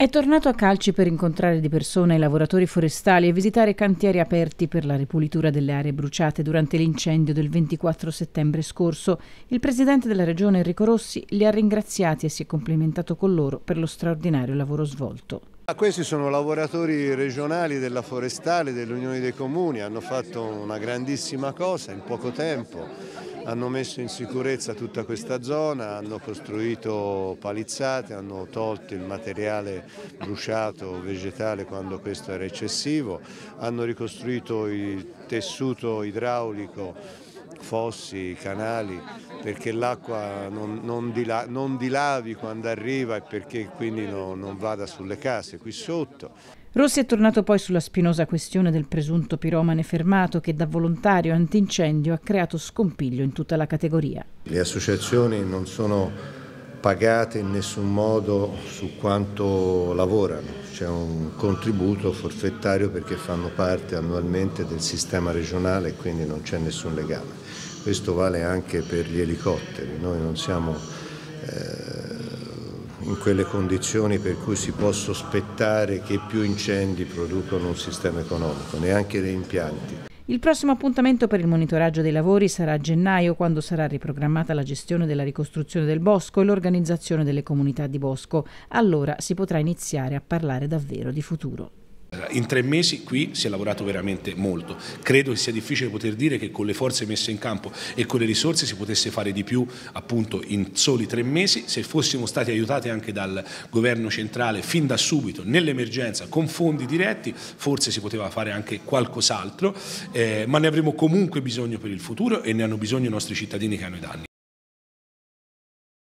È tornato a Calci per incontrare di persona i lavoratori forestali e visitare cantieri aperti per la ripulitura delle aree bruciate durante l'incendio del 24 settembre scorso. Il presidente della regione Enrico Rossi li ha ringraziati e si è complimentato con loro per lo straordinario lavoro svolto. Questi sono lavoratori regionali della Forestale, dell'Unione dei Comuni, hanno fatto una grandissima cosa in poco tempo, hanno messo in sicurezza tutta questa zona, hanno costruito palizzate, hanno tolto il materiale bruciato vegetale quando questo era eccessivo, hanno ricostruito il tessuto idraulico, fossi, canali, perché l'acqua non dilavi quando arriva e perché quindi non vada sulle case qui sotto. Rossi è tornato poi sulla spinosa questione del presunto piromane fermato che da volontario antincendio ha creato scompiglio in tutta la categoria. Le associazioni non sono pagate in nessun modo su quanto lavorano, c'è un contributo forfettario perché fanno parte annualmente del sistema regionale e quindi non c'è nessun legame. Questo vale anche per gli elicotteri, noi non siamo in quelle condizioni per cui si può sospettare che più incendi producono un sistema economico, neanche dei impianti. Il prossimo appuntamento per il monitoraggio dei lavori sarà a gennaio, quando sarà riprogrammata la gestione della ricostruzione del bosco e l'organizzazione delle comunità di bosco. Allora si potrà iniziare a parlare davvero di futuro. In 3 mesi qui si è lavorato veramente molto. Credo che sia difficile poter dire che con le forze messe in campo e con le risorse si potesse fare di più appunto in soli 3 mesi. Se fossimo stati aiutati anche dal governo centrale fin da subito nell'emergenza con fondi diretti forse si poteva fare anche qualcos'altro, ma ne avremo comunque bisogno per il futuro e ne hanno bisogno i nostri cittadini che hanno i danni.